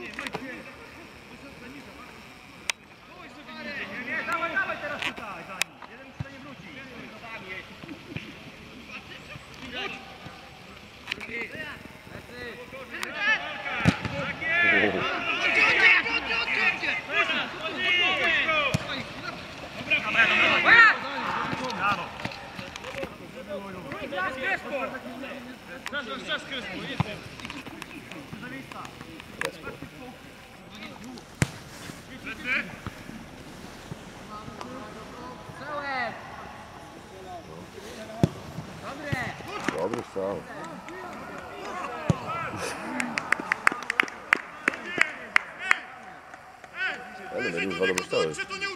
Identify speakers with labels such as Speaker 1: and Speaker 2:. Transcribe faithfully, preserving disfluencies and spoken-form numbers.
Speaker 1: Nie, dawaj, dawaj teraz tutaj, Dani. Jeden już tutaj nie wróci. Brawo. Czas, czas, Kryspo, jestem.
Speaker 2: Dobry strzał. Ale nie wiem, dwa dobre strzały.